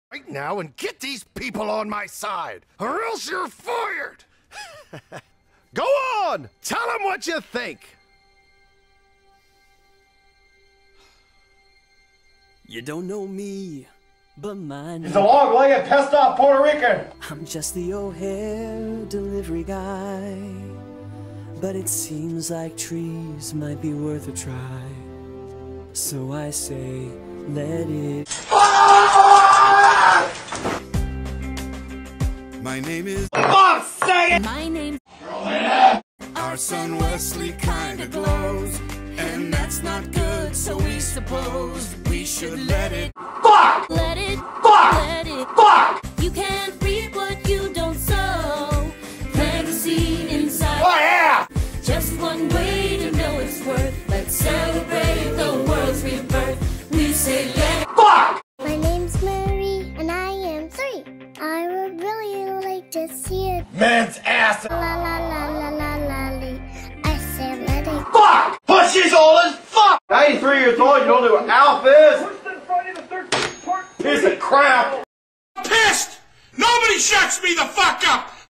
right now and get these people on my side, or else you're fired! Go on! Tell them what you think! You don't know me, but mine. He's a long-legged, pissed-off Puerto Rican! I'm just the O'Hare delivery guy. But it seems like trees might be worth a try. So I say, let it. My name is. Fuck, say it! My name. Our son Wesley kinda glows, and that's not good, so we suppose we should let it. Fuck! Let it. Fuck! Let it. Fuck! You can't reap what you don't sow. Plant a seed inside. Oh yeah! Just one way to know its worth. Let's celebrate the world's rebirth. We say let it. Fuck! My name's Mary, and I am 3. I would really like to see it. Man's ass! La la la la la la lee. I say let it. Fuck! But she's old as fuck! 93 years old, you don't know what Alf is? Piece of crap! Pissed! Nobody shuts me the fuck up!